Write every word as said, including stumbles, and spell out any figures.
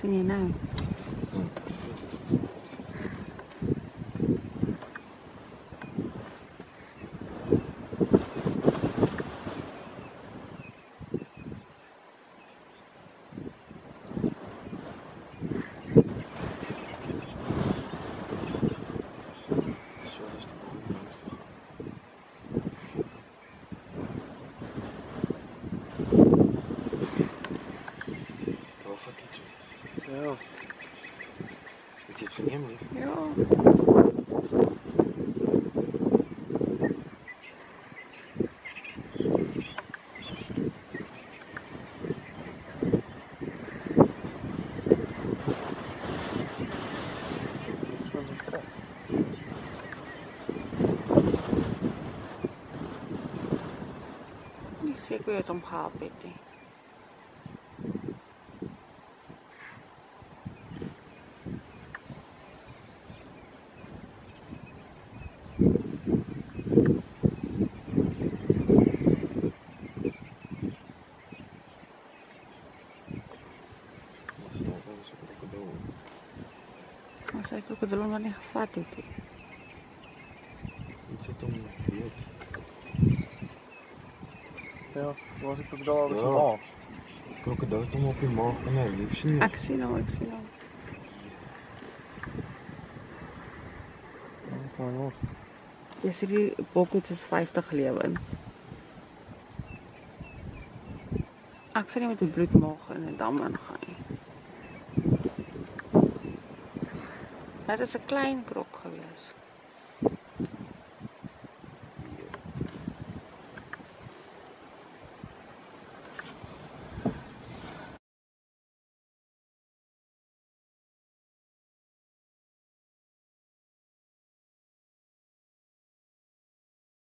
sien jy nou? Ja. Heb je het geneem niet? Ja. Nie seker hoe het hom gehelp het nie. Maar sy krokodil hom nie gevat het nie. Iets wat hom weet. Ja, was ik ook daar al Ja. zijn maag. Krokodil het hom op die maag en hy lief sien nie. Ek sien hom, ek sien hom. Ja, gewoon los. Jy sê die bokkoets is vyftig lewens. Ek sê nie met die bloedmaag in 'n dam ingaan nie. Dit is 'n klein krok gewees.